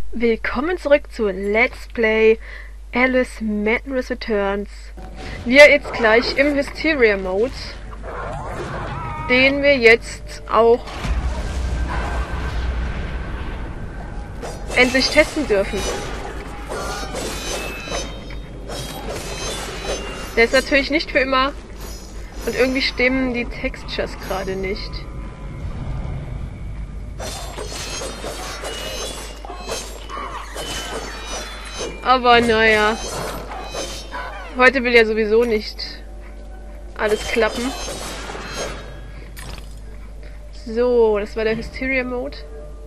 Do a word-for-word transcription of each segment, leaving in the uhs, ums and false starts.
Willkommen zurück zu Let's Play Alice Madness Returns. Wir jetzt gleich im Hysteria Mode, den wir jetzt auch endlich testen dürfen. Der ist natürlich nicht für immer und irgendwie stimmen die Textures gerade nicht. Aber naja, heute will ja sowieso nicht alles klappen. So, das war der Hysteria Mode.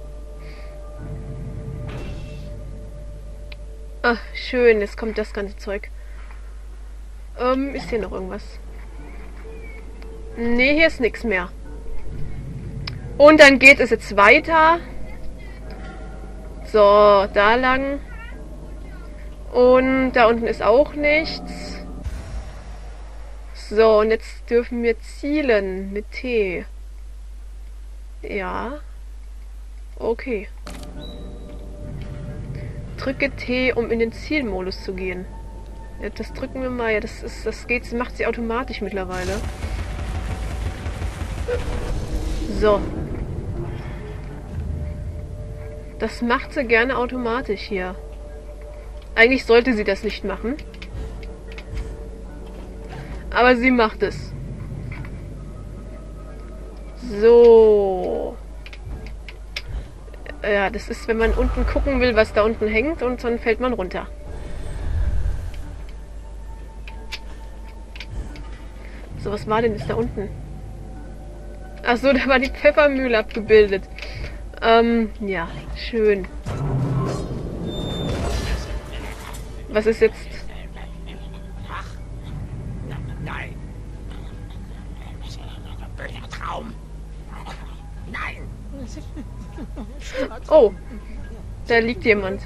Ah, schön, jetzt kommt das ganze Zeug. Ähm, ist hier noch irgendwas? Nee, hier ist nichts mehr. Und dann geht es jetzt weiter. So, da lang. Und da unten ist auch nichts. So, und jetzt dürfen wir zielen mit T. Ja. Okay. Drücke T, um in den Zielmodus zu gehen. Ja, das drücken wir mal. Ja, das ist, das geht, das macht sie automatisch mittlerweile. So. Das macht sie gerne automatisch hier. Eigentlich sollte sie das nicht machen. Aber sie macht es. So. Ja, das ist, wenn man unten gucken will, was da unten hängt, und dann fällt man runter. So, was war denn jetzt da unten? Ach so, da war die Pfeffermühle abgebildet. Ähm, ja, schön. Was ist jetzt? Ach, nein. Böser Traum. Nein. Oh, da liegt jemand.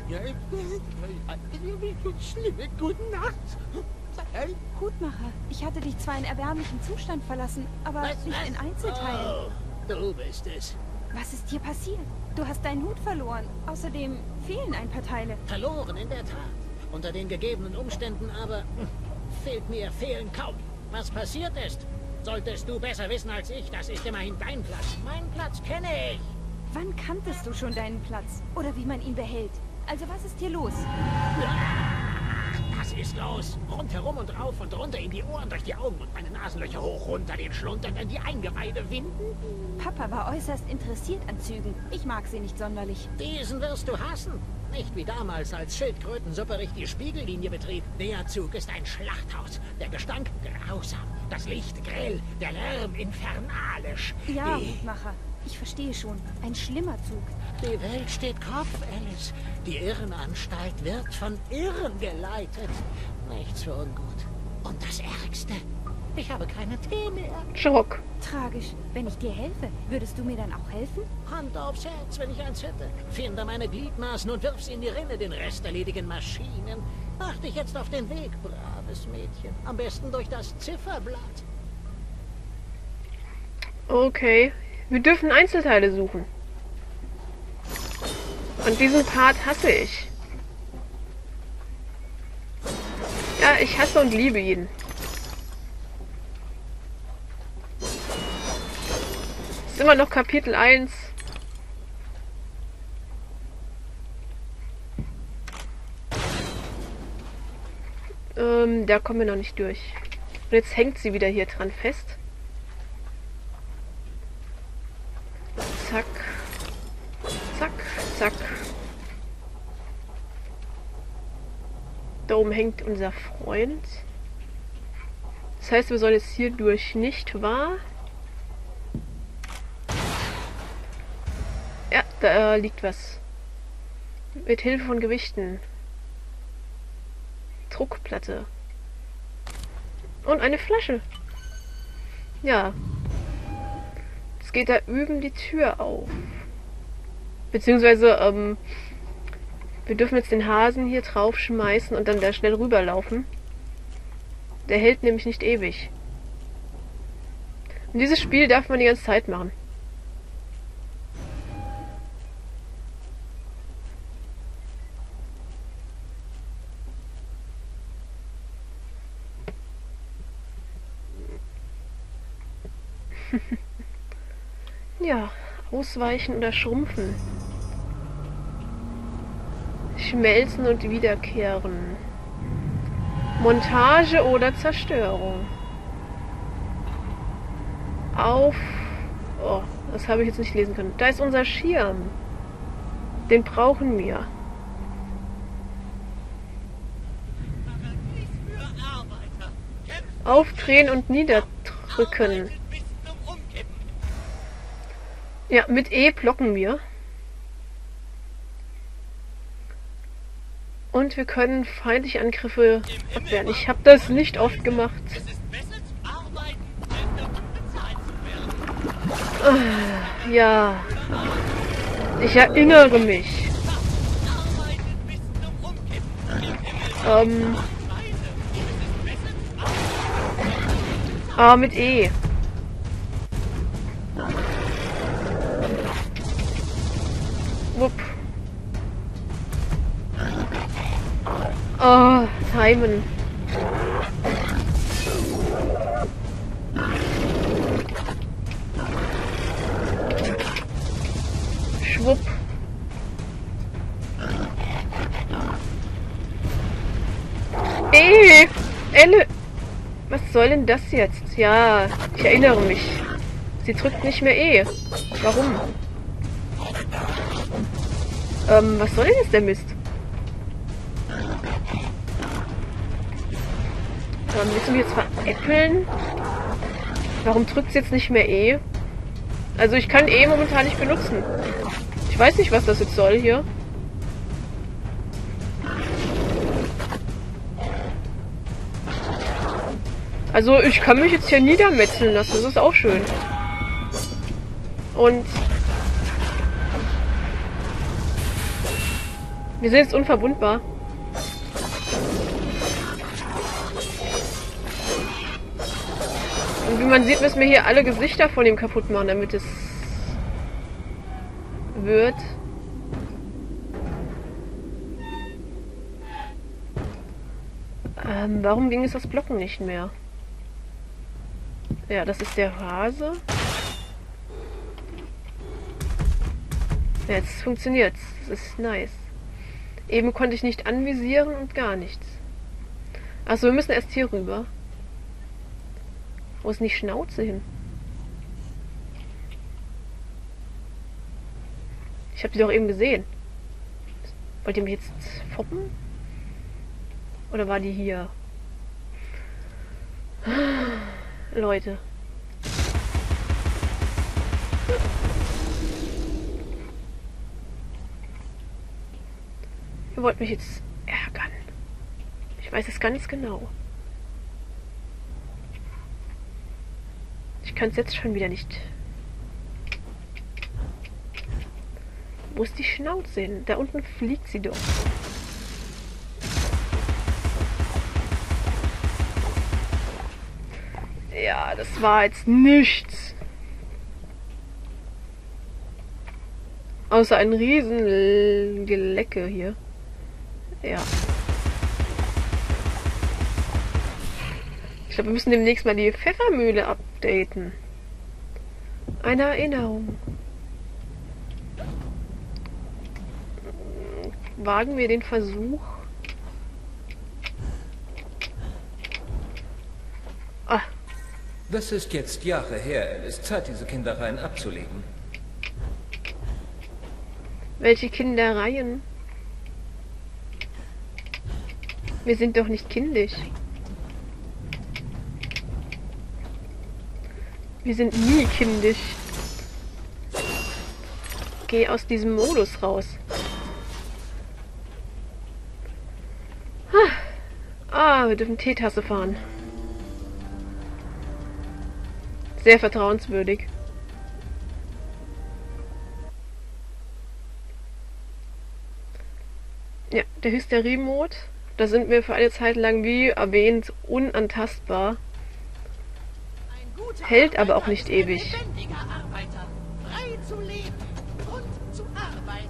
Schlimme gute Nacht. Hutmacher, ich hatte dich zwar in erbärmlichem Zustand verlassen, aber Was, nicht was? in Einzelteilen. Oh, du bist es. Was ist dir passiert? Du hast deinen Hut verloren. Außerdem fehlen ein paar Teile. Verloren, in der Tat. Unter den gegebenen Umständen aber hm, fehlt mir, fehlen kaum. Was passiert ist, solltest du besser wissen als ich. Das ist immerhin dein Platz. Meinen Platz kenne ich. Wann kanntest du schon deinen Platz? Oder wie man ihn behält? Also was ist hier los? Was ist los? Rundherum und rauf und runter in die Ohren, durch die Augen und meine Nasenlöcher hoch, runter den Schlundern, in die Eingeweide winden. Papa war äußerst interessiert an Zügen. Ich mag sie nicht sonderlich. Diesen wirst du hassen. Nicht wie damals, als Schildkröten-Supperich die Spiegellinie betrieb. Der Zug ist ein Schlachthaus. Der Gestank grausam. Das Licht grell. Der Lärm infernalisch. Ja, Die, Hutmacher. Ich verstehe schon. Ein schlimmer Zug. die Welt steht Kopf, Alice. Die Irrenanstalt wird von Irren geleitet. Nichts für ungut. Und das Ärgste. Ich habe keine Tee mehr. Schock. Tragisch. Wenn ich dir helfe, würdest du mir dann auch helfen? Hand aufs Herz, wenn ich eins hätte. Finde meine Gliedmaßen und wirf sie in die Rinne, den Rest erledigen Maschinen. Mach dich jetzt auf den Weg, braves Mädchen. Am besten durch das Zifferblatt. Okay. Wir dürfen Einzelteile suchen. Und diesen Part hasse ich. Ja, ich hasse und liebe ihn. Ist immer noch Kapitel eins. Ähm, da kommen wir noch nicht durch. Und jetzt hängt sie wieder hier dran fest. Zack. Zack, zack. Da oben hängt unser Freund. Das heißt, wir sollen jetzt hier durch, nicht wahr? Ja, da äh, liegt was. Mit Hilfe von Gewichten. Druckplatte. Und eine Flasche. Ja. Jetzt geht da üben die Tür auf. Beziehungsweise, ähm, wir dürfen jetzt den Hasen hier drauf schmeißen und dann da schnell rüberlaufen. Der hält nämlich nicht ewig. Und dieses Spiel darf man die ganze Zeit machen. Ja, ausweichen oder schrumpfen. Schmelzen und wiederkehren. Montage oder Zerstörung. Auf... Oh, das habe ich jetzt nicht lesen können. Da ist unser Schirm. Den brauchen wir. Aufdrehen und niederdrücken. Ja, mit E blocken wir. Und wir können feindliche Angriffe abwehren. Ich habe das nicht oft gemacht. Ah, ja. Ich erinnere mich. Ähm. Ah, mit E. Wupp. Oh, timen. Schwupp. Ey, Elle. Was soll denn das jetzt? Ja, ich erinnere mich. Sie drückt nicht mehr E. Warum? Ähm, was soll denn jetzt der Mist? Ähm, willst du mich jetzt veräppeln? Warum drückt sie jetzt nicht mehr E? Also ich kann E momentan nicht benutzen. Ich weiß nicht, was das jetzt soll hier. Also ich kann mich jetzt hier niedermetzeln lassen. Das ist auch schön. Und wir sind jetzt unverwundbar. Und wie man sieht, müssen wir hier alle Gesichter von ihm kaputt machen, damit es wird. Ähm, warum ging es das Blocken nicht mehr? Ja, das ist der Hase. Ja, jetzt funktioniert's. Das ist nice. Eben konnte ich nicht anvisieren und gar nichts. Achso, wir müssen erst hier rüber. Wo ist denn die Schnauze hin? Ich habe die doch eben gesehen. Wollt ihr mich jetzt foppen? Oder war die hier? Leute. Ihr wollt mich jetzt ärgern. Ich weiß es ganz genau. Ich kann es jetzt schon wieder nicht. Wo ist die Schnauze hin? Da unten fliegt sie doch. Ja, das war jetzt nichts. Außer ein riesen Gelecke hier. Ja. Ich glaube, wir müssen demnächst mal die Pfeffermühle updaten. Eine Erinnerung. Wagen wir den Versuch. Ah. Das ist jetzt Jahre her. Es ist Zeit, diese Kindereien abzulegen. Welche Kindereien? Wir sind doch nicht kindisch. Wir sind nie kindisch. Geh aus diesem Modus raus. Ah, wir dürfen Teetasse fahren. Sehr vertrauenswürdig. Ja, der Hysterie-Mode. Da sind wir für eine Zeit lang, wie erwähnt, unantastbar. Hält aber auch nicht ewig. Ein lebendiger Arbeiter, frei zu leben und zu arbeiten.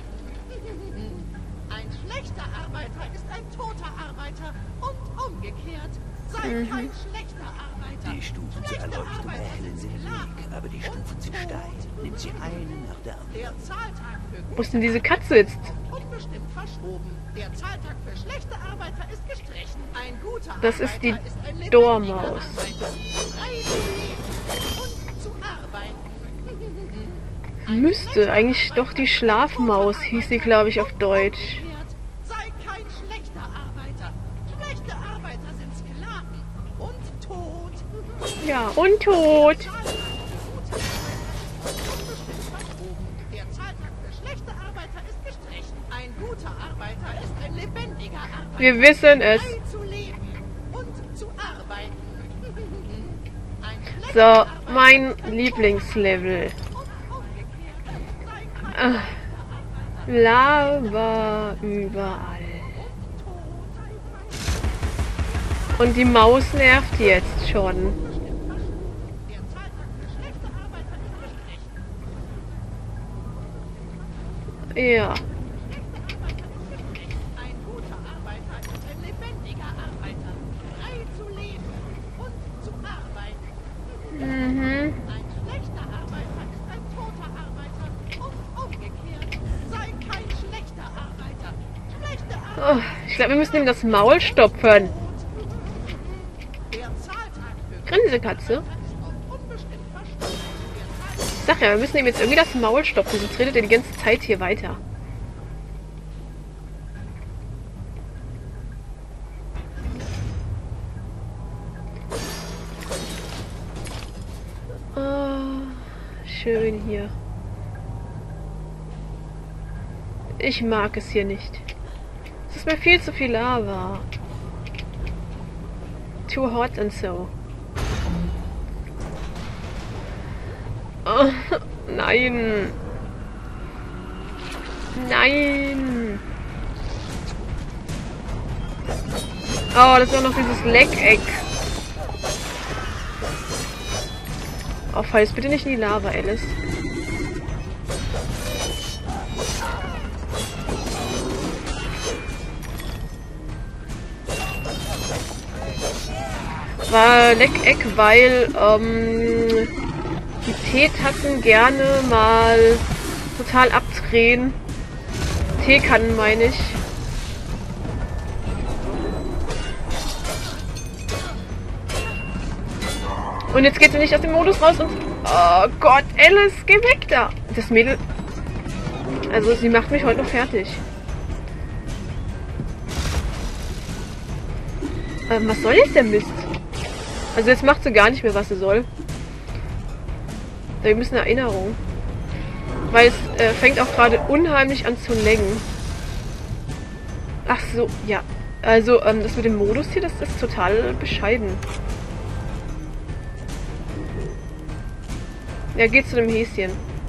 Ein schlechter Arbeiter ist ein toter Arbeiter und umgekehrt. Mhm. Die Stufen zur Erleuchtung erhellen sehr wenig, aber die Stufen sind steil. Nimmt sie eine nach der anderen. Wo ist denn diese Katze jetzt? Unbestimmt verschoben. Der Zahltag für schlechte Arbeiter ist gestrichen. Ein guter Das ist die Arbeiter ist ein lebendiger Dormaus. Arbeiter. Frei zu leben und zu arbeiten. Müsste eigentlich doch die Schlafmaus, hieß sie, glaube ich, auf Deutsch. Sei kein schlechter Arbeiter. Schlechte Arbeiter sind Sklaven und tot. Ja, und tot. Der Zahltag für schlechte Arbeiter ist gestrichen. Ein guter Arbeiter ist ein lebendiger Arbeiter. Wir wissen es. Frei zu leben und zu arbeiten. Ein schlechter So, Arbeiter mein Lieblingslevel. Ah, Lava überall. Und die Maus nervt jetzt schon. Der Zahltag für schlechte Arbeiter ist gestrichen. Ja. Ein guter Arbeiter ist ein lebendiger Arbeiter. Frei zu leben und zu arbeiten. Mhm. Ein schlechter Arbeiter ist ein toter Arbeiter. Und umgekehrt. Sei kein schlechter Arbeiter. Schlechte Arbeiter. Oh, ich glaube, wir müssen ihm das Maul stopfen. Der Zahltag für Grinsekatze. ist auf unbestimmt verschoben. Der Zahltag Sag ja, wir müssen ihm jetzt irgendwie das Maul stopfen, sonst redet er die ganze Zeit hier weiter. Oh, schön hier. Ich mag es hier nicht. Es ist mir viel zu viel Lava. Too hot and so. Oh, nein. Nein. Oh, das ist auch noch dieses Leck-Eck. Oh, fall jetzt bitte nicht in die Lava, Alice. War Leck-Eck, weil ähm, die Teetassen gerne mal total abdrehen. Teekannen meine ich. Und jetzt geht sie nicht aus dem Modus raus und... Oh Gott, Alice, geh weg da! Das Mädel... Also, sie macht mich heute noch fertig. Ähm, was soll jetzt der Mist? Also jetzt macht sie gar nicht mehr, was sie soll. Wir müssen Erinnerung. Weil es äh, fängt auch gerade unheimlich an zu laggen. Ach so, ja. Also, ähm, das mit dem Modus hier, das ist total bescheiden. Ja, geht zu dem Häschen.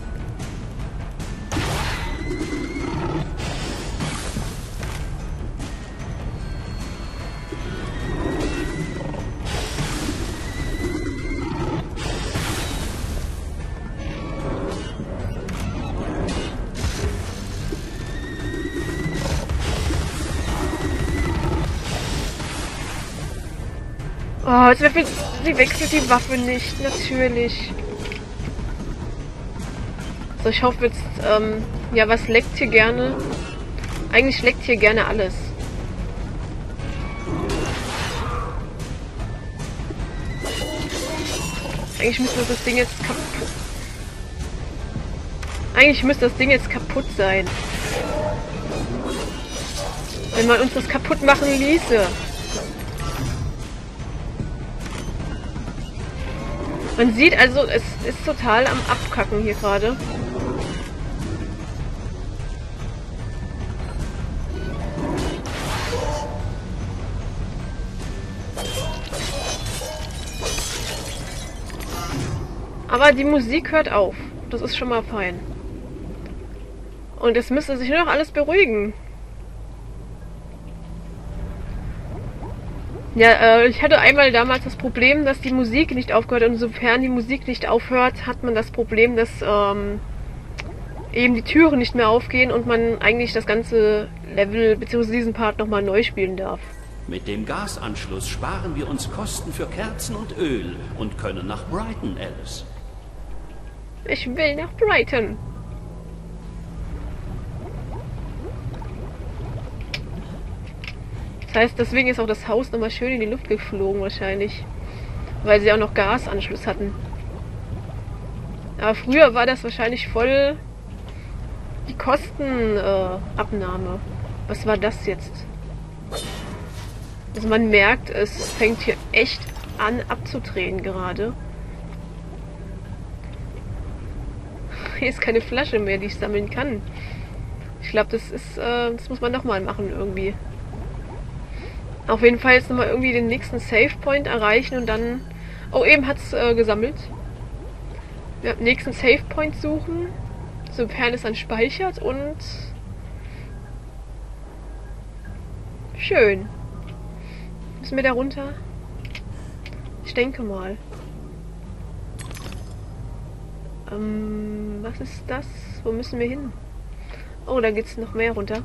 Oh, jetzt wechselt, sie wechselt die Waffe nicht, natürlich. So, ich hoffe jetzt, ähm, ja, was leckt hier gerne? Eigentlich leckt hier gerne alles. Eigentlich müsste das Ding jetzt kaputt... Eigentlich müsste das Ding jetzt kaputt sein. Wenn man uns das kaputt machen ließe. Man sieht also, es ist total am Abkacken hier gerade. Aber die Musik hört auf. Das ist schon mal fein. Und es müsste sich nur noch alles beruhigen. Ja, äh, ich hatte einmal damals das Problem, dass die Musik nicht aufgehört hat. Und sofern die Musik nicht aufhört, hat man das Problem, dass ähm, eben die Türen nicht mehr aufgehen und man eigentlich das ganze Level bzw. diesen Part nochmal neu spielen darf. Mit dem Gasanschluss sparen wir uns Kosten für Kerzen und Öl und können nach Brighton, Alice. Ich will nach Brighton. Das heißt, deswegen ist auch das Haus nochmal schön in die Luft geflogen wahrscheinlich. Weil sie auch noch Gasanschluss hatten. Aber früher war das wahrscheinlich voll die Kostenabnahme. Äh, Was war das jetzt? Also man merkt, es fängt hier echt an abzudrehen gerade. Hier ist keine Flasche mehr, die ich sammeln kann. Ich glaube, das ist, äh, das muss man nochmal machen irgendwie. Auf jeden Fall jetzt nochmal irgendwie den nächsten Save Point erreichen und dann... Oh, eben hat es äh, gesammelt. Ja, nächsten Save Point suchen, sofern es dann speichert und... Schön. Müssen wir da runter? Ich denke mal. Ähm, was ist das? Wo müssen wir hin? Oh, da geht es noch mehr runter.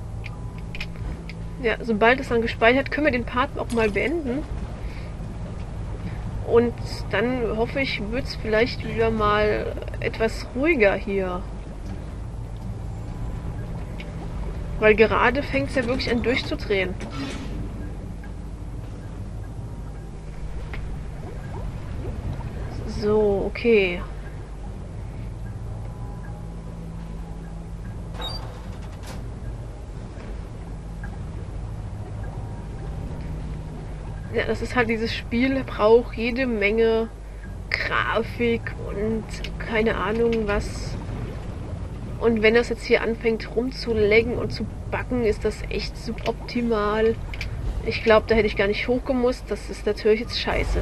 Ja, sobald es dann gespeichert, können wir den Part auch mal beenden. Und dann hoffe ich, wird es vielleicht wieder mal etwas ruhiger hier. Weil gerade fängt es ja wirklich an durchzudrehen. So, okay. Ja, das ist halt dieses Spiel, braucht jede Menge Grafik und keine Ahnung was. Und wenn das jetzt hier anfängt rumzulaggen und zu backen, ist das echt suboptimal. Ich glaube, da hätte ich gar nicht hochgemusst. Das ist natürlich jetzt scheiße.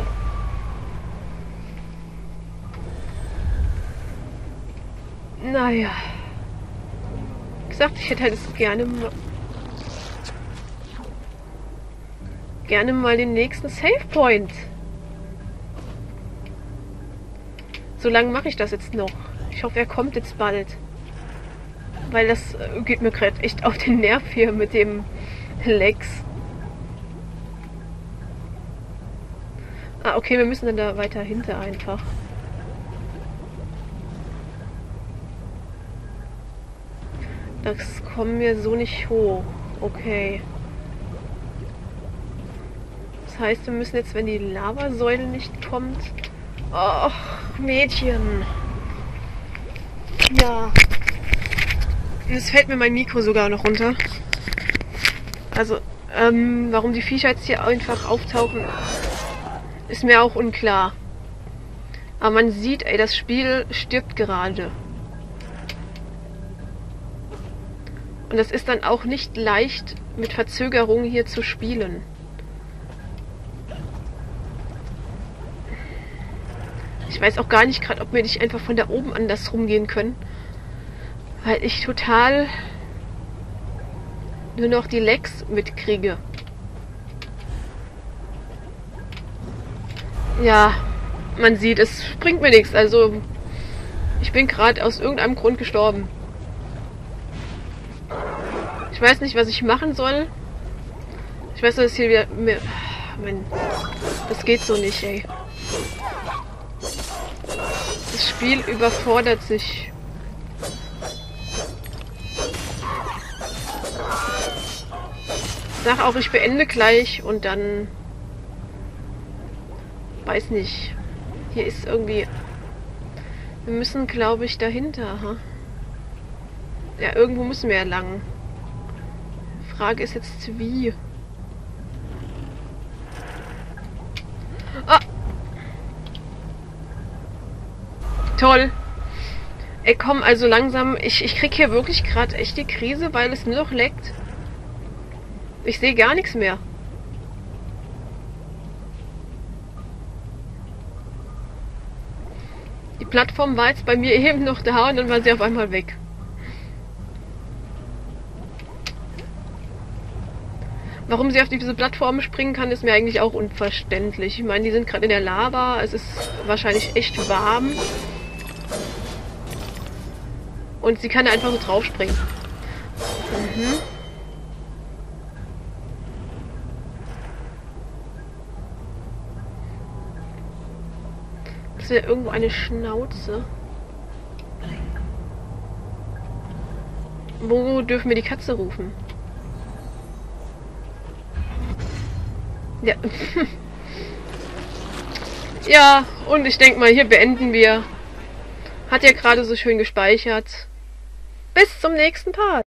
Naja. Wie gesagt, ich hätte halt es gerne mal... gerne mal den nächsten Save Point. So lange mache ich das jetzt noch. Ich hoffe, er kommt jetzt bald. Weil das äh, geht mir gerade echt auf den Nerv hier mit dem Lex. Ah, okay, wir müssen dann da weiter hinter einfach. Das kommen wir so nicht hoch. Okay. Das heißt, wir müssen jetzt, wenn die Lavasäule nicht kommt... Och, Mädchen. Ja. Jetzt fällt mir mein Mikro sogar noch runter. Also, ähm, warum die Viecher jetzt hier einfach auftauchen, ist mir auch unklar. Aber man sieht, ey, das Spiel stirbt gerade. Und das ist dann auch nicht leicht, mit Verzögerung hier zu spielen. Ich weiß auch gar nicht gerade, ob wir nicht einfach von da oben anders rumgehen können. Weil ich total nur noch die Lags mitkriege. Ja, man sieht, es bringt mir nichts. Also, ich bin gerade aus irgendeinem Grund gestorben. Ich weiß nicht, was ich machen soll. Ich weiß, dass hier wieder... Mir, Mann, das geht so nicht, ey. Das Spiel überfordert sich. Ich sag auch, ich beende gleich und dann... Weiß nicht. Hier ist irgendwie... Wir müssen, glaube ich, dahinter. Ha? Ja, irgendwo müssen wir ja lang. Frage ist jetzt, wie? Ah! Toll! Ey, komm, also langsam. Ich, ich krieg hier wirklich gerade echt die Krise, weil es nur noch leckt. Ich sehe gar nichts mehr. Die Plattform war jetzt bei mir eben noch da und dann war sie auf einmal weg. Warum sie auf diese Plattform springen kann, ist mir eigentlich auch unverständlich. Ich meine, die sind gerade in der Lava. Es ist wahrscheinlich echt warm. Und sie kann da einfach so draufspringen. Mhm. Das wäre irgendwo eine Schnauze. Wo dürfen wir die Katze rufen? Ja. Ja, und ich denke mal, hier beenden wir. Hat ja gerade so schön gespeichert. Bis zum nächsten Part.